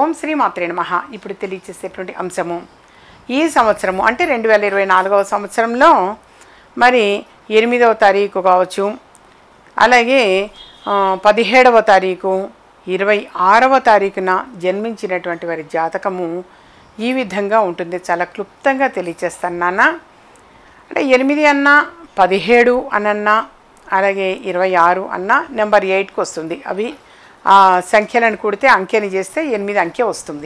ఓం శ్రీ మాత్రే నమః. ఇప్పుడు తెలియచేసేటువంటి అంశము ఈ సంవత్సరము అంటే 2024వ సంవత్సరంలో మరి 8వ తారీఖు కావచ్చు, అలాగే 17వ తారీఖు, 26వ తారీఖున జన్మించినటువంటి వారి జాతకము ఈ విధంగా ఉంటుంది. చాలా క్లుప్తంగా తెలియచేస్తాను నాన్న. అంటే 8 అన్నా 17 అనన్నా అలాగే 26 అన్నా నెంబర్ 8కి వస్తుంది. అవి ఆ సంఖ్యలను కూడితే అంకెని చేస్తే 8 అంకె వస్తుంది.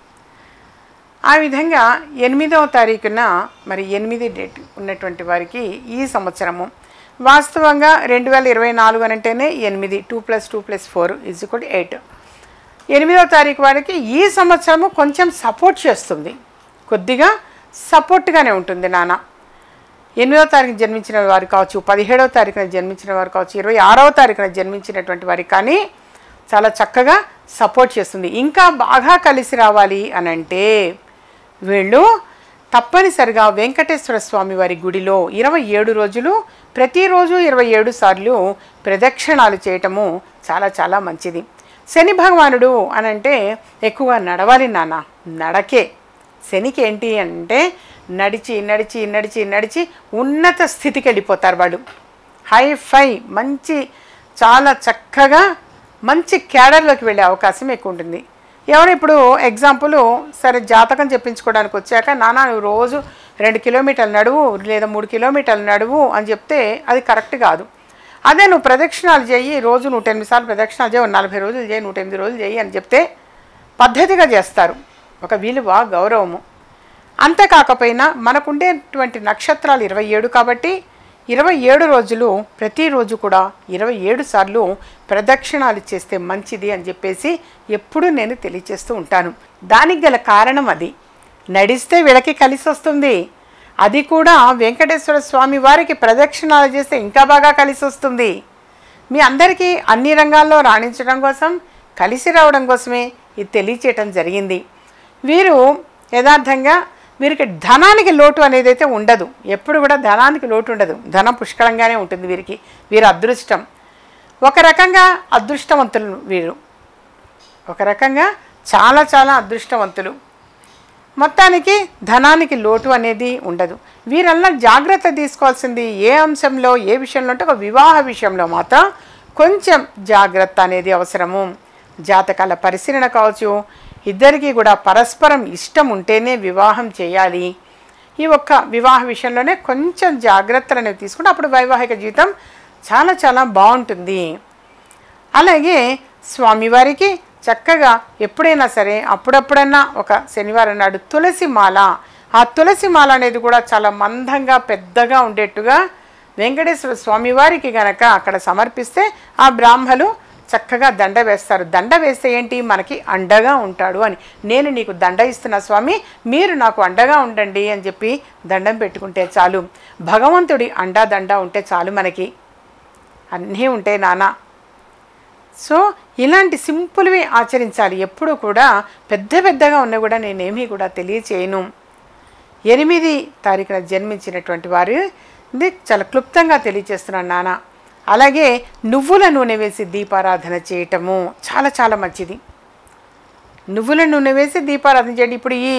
ఆ విధంగా 8వ తారీఖున మరి 8 డేట్ ఉన్నటువంటి వారికి ఈ సంవత్సరము వాస్తవంగా 2024 అనంటేనే 8, 2 + 2 + 4 = 8. 8వ తారీఖు వారికి ఈ సంవత్సరము కొంచెం సపోర్ట్ చేస్తుంది, కొద్దిగా సపోర్ట్గానే ఉంటుంది నాన్న. 8వ తారీఖు జన్మించిన వారు కావచ్చు, 17వ తారీఖున జన్మించిన వారు కావచ్చు, 26వ తారీఖున జన్మించినటువంటి వారికి కానీ చాలా చక్కగా సపోర్ట్ చేస్తుంది. ఇంకా బాగా కలిసి రావాలి అనంటే వీళ్ళు తప్పనిసరిగా వెంకటేశ్వర స్వామి వారి గుడిలో 27 రోజులు ప్రతిరోజు 27 సార్లు ప్రదక్షిణాలు చేయటము చాలా చాలా మంచిది. శని భగవానుడు అనంటే ఎక్కువగా నడవాలి నాన్న. నడకే శనికి ఏంటి అంటే నడిచి నడిచి నడిచి నడిచి ఉన్నత స్థితికి వెళ్ళిపోతారు వాళ్ళు. హైఫై మంచి చాలా చక్కగా మంచి క్యాడర్లోకి వెళ్ళే అవకాశం ఎక్కువ ఉంటుంది. ఎవరు ఇప్పుడు ఎగ్జాంపుల్ సరే జాతకం చెప్పించుకోవడానికి వచ్చాక నాన్న నువ్వు రోజు 2 కిలోమీటర్లు నడువు లేదా 3 కిలోమీటర్లు నడువు అని చెప్తే అది కరెక్ట్ కాదు. అదే నువ్వు ప్రదక్షిణాలు చేయి, రోజు 108 సార్లు ప్రదక్షిణాలు చేయి, 40 రోజులు చేయి, 108 రోజులు చేయి అని చెప్తే పద్ధతిగా చేస్తారు, ఒక విలువ గౌరవము. అంతేకాకపోయినా మనకుండేటువంటి నక్షత్రాలు 27 కాబట్టి 27 రోజులు ప్రతిరోజు కూడా 27 సార్లు ప్రదక్షిణాలు చేస్తే మంచిది అని చెప్పేసి ఎప్పుడూ నేను తెలియచేస్తూ ఉంటాను. దానికి గల కారణం అది. నడిస్తే వీళ్ళకి కలిసి వస్తుంది, అది కూడా వెంకటేశ్వర స్వామి వారికి ప్రదక్షిణాలు చేస్తే ఇంకా బాగా కలిసి వస్తుంది. మీ అందరికీ అన్ని రంగాల్లో రాణించడం కోసం, కలిసి రావడం కోసమే ఇది తెలియచేయటం జరిగింది. వీరు యథార్థంగా వీరికి ధనానికి లోటు అనేది అయితే ఉండదు, ఎప్పుడు కూడా ధనానికి లోటు ఉండదు, ధనం పుష్కలంగానే ఉంటుంది వీరికి. వీరు అదృష్టం, ఒక రకంగా అదృష్టవంతులు వీరు, ఒక రకంగా చాలా చాలా అదృష్టవంతులు. మొత్తానికి ధనానికి లోటు అనేది ఉండదు. వీరల్లా జాగ్రత్త తీసుకోవాల్సింది ఏ అంశంలో ఏ విషయంలో అంటే ఒక వివాహ విషయంలో మాత్రం కొంచెం జాగ్రత్త అనేది అవసరము. జాతకాల పరిశీలన కావచ్చు, ఇద్దరికీ కూడా పరస్పరం ఇష్టం ఉంటేనే వివాహం చేయాలి. ఈ ఒక్క వివాహ విషయంలోనే కొంచెం జాగ్రత్తలు అనేవి తీసుకుంటే అప్పుడు వైవాహిక జీవితం చాలా చాలా బాగుంటుంది. అలాగే స్వామివారికి చక్కగా ఎప్పుడైనా సరే అప్పుడప్పుడన్నా ఒక శనివారం నాడు తులసి మాల, ఆ తులసి మాల అనేది కూడా చాలా మందంగా పెద్దగా ఉండేట్టుగా వెంకటేశ్వర స్వామివారికి గనక అక్కడ సమర్పిస్తే ఆ బ్రాహ్మలు చక్కగా దండ వేస్తారు. దండ వేస్తే ఏంటి, మనకి అండగా ఉంటాడు అని. నేను నీకు దండ ఇస్తున్నా స్వామి, మీరు నాకు అండగా ఉండండి అని చెప్పి దండం పెట్టుకుంటే చాలు. భగవంతుడి అండా దండ ఉంటే చాలు, మనకి అన్నీ ఉంటాయి నాన్న. సో ఇలాంటి సింపుల్వి ఆచరించాలి. ఎప్పుడు కూడా పెద్ద పెద్దగా ఉన్నా కూడా నేనేమీ కూడా తెలియచేయను. 8 తారీఖున జన్మించినటువంటి వారు ఇది చాలా క్లుప్తంగా తెలియచేస్తున్నాను నాన్న. అలాగే నువ్వుల నూనె వేసి దీపారాధన చేయటము చాలా చాలా మంచిది. నువ్వుల నూనె వేసి దీపారాధన చేయండి. ఇప్పుడు ఈ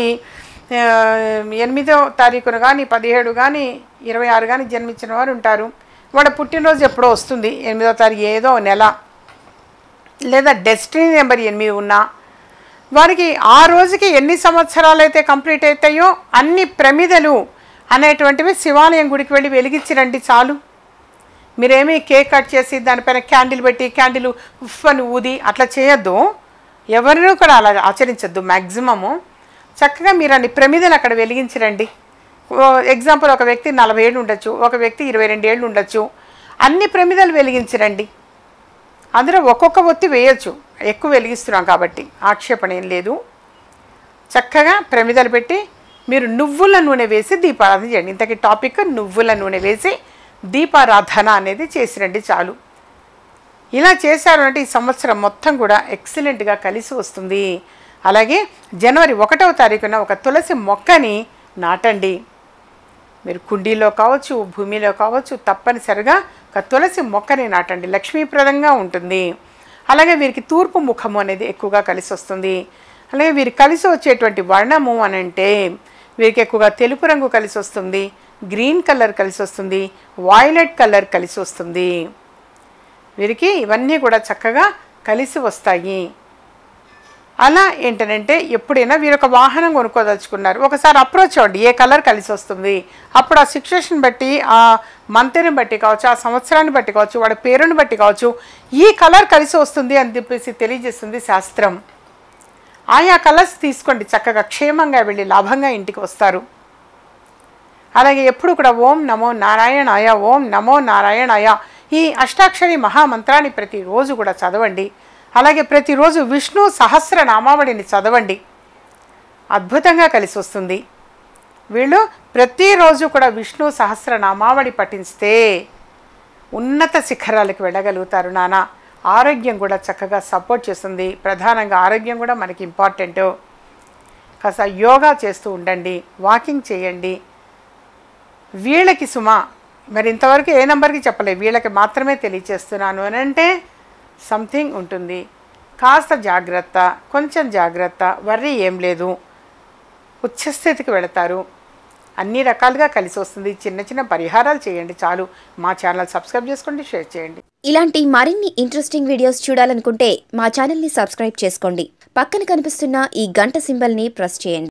8వ తారీఖున కానీ 17 కానీ 26 కానీ జన్మించిన వారు ఉంటారు. వాడు పుట్టినరోజు ఎప్పుడో వస్తుంది, 8వ తారీఖు ఏదో నెల లేదా డెస్టినీ నెంబర్ 8 ఉన్నా వారికి ఆ రోజుకి ఎన్ని సంవత్సరాలు అయితే కంప్లీట్ అవుతాయో అన్ని ప్రమిదలు అనేటువంటివి శివాలయం గుడికి వెళ్ళి వెలిగించిరండి చాలు. మీరేమీ కేక్ కట్ చేసి దానిపైన క్యాండిల్ పెట్టి క్యాండిల్ ఉఫ్ అని ఊది అట్లా చేయొద్దు, ఎవరినూ కూడా అలా ఆచరించద్దు. మ్యాక్సిమము చక్కగా మీరు అన్ని ప్రమిదలు అక్కడ వెలిగించరండి. ఎగ్జాంపుల్ ఒక వ్యక్తి 40 ఏళ్ళు ఉండొచ్చు, ఒక వ్యక్తి 22 ఏళ్ళు ఉండొచ్చు, అన్ని ప్రమిదలు వెలిగించరండి. అందులో ఒక్కొక్క ఒత్తి వేయచ్చు, ఎక్కువ వెలిగిస్తున్నాం కాబట్టి ఆక్షేపణ ఏం లేదు. చక్కగా ప్రమిదలు పెట్టి మీరు నువ్వుల నూనె వేసి దీపారాధన చేయండి. ఇంతకీ టాపిక్ నువ్వుల నూనె వేసి దీపారాధన అనేది చేసిరండి చాలు. ఇలా చేశారు అంటే ఈ సంవత్సరం మొత్తం కూడా ఎక్సలెంట్గా కలిసి వస్తుంది. అలాగే జనవరి 1వ తారీఖున ఒక తులసి మొక్కని నాటండి. మీరు కుండీలో కావచ్చు, భూమిలో కావచ్చు, తప్పనిసరిగా ఒక తులసి మొక్కని నాటండి, లక్ష్మీప్రదంగా ఉంటుంది. అలాగే వీరికి తూర్పు ముఖము అనేది ఎక్కువగా కలిసి వస్తుంది. అలాగే వీరు కలిసి వచ్చేటువంటి వర్ణము అని అంటే వీరికి ఎక్కువగా తెలుపు రంగు కలిసి వస్తుంది, గ్రీన్ కలర్ కలిసి వస్తుంది, వాయిలెట్ కలర్ కలిసి వస్తుంది. వీరికి ఇవన్నీ కూడా చక్కగా కలిసి వస్తాయి. అలా ఏంటంటే ఎప్పుడైనా వీరు ఒక వాహనం కొనుక్కోదలుచుకున్నారు, ఒకసారి అప్రోచ్ అవ్వండి ఏ కలర్ కలిసి వస్తుంది. అప్పుడు ఆ సిచ్యువేషన్ బట్టి, ఆ మంత్ని బట్టి కావచ్చు, ఆ సంవత్సరాన్ని బట్టి కావచ్చు, వాడి పేరుని బట్టి కావచ్చు, ఈ కలర్ కలిసి వస్తుంది అని చెప్పేసి తెలియజేస్తుంది శాస్త్రం. ఆయా కలర్స్ తీసుకోండి, చక్కగా క్షేమంగా వెళ్ళి లాభంగా ఇంటికి వస్తారు. అలాగే ఎప్పుడు కూడా ఓం నమో నారాయణాయ, ఓం నమో నారాయణాయ ఈ అష్టాక్షరి మహామంత్రాన్ని ప్రతిరోజు కూడా చదవండి. అలాగే ప్రతిరోజు విష్ణు సహస్రనామావళిని చదవండి, అద్భుతంగా కలిసి వస్తుంది. వీళ్ళు ప్రతిరోజు కూడా విష్ణు సహస్రనామావళి పఠిస్తే ఉన్నత శిఖరాలకు వెళ్ళగలుగుతారు నాన్న. ఆరోగ్యం కూడా చక్కగా సపోర్ట్ చేస్తుంది. ప్రధానంగా ఆరోగ్యం కూడా మనకి ఇంపార్టెంట్. కాస్త యోగా చేస్తూ ఉండండి, వాకింగ్ చేయండి. వీళ్ళకి సుమా మరి ఇంతవరకు ఏ నెంబర్కి చెప్పలేదు, వీళ్ళకి మాత్రమే తెలియచేస్తున్నాను అని అంటే సంథింగ్ ఉంటుంది. కాస్త జాగ్రత్త, కొంచెం జాగ్రత్త, వర్రీ ఏం లేదు, ఉచ్చస్థితికి వెళతారు. అన్ని రకాలుగా కలిసి వస్తుంది. చిన్న చిన్న పరిహారాలు చేయండి చాలు. మా ఛానల్ సబ్స్క్రైబ్ చేసుకోండి, షేర్ చేయండి. ఇలాంటి మరిన్ని ఇంట్రెస్టింగ్ వీడియోస్ చూడాలనుకుంటే మా ఛానల్ని సబ్స్క్రైబ్ చేసుకోండి. పక్కన కనిపిస్తున్న ఈ గంట సింబల్ని ప్రెస్ చేయండి.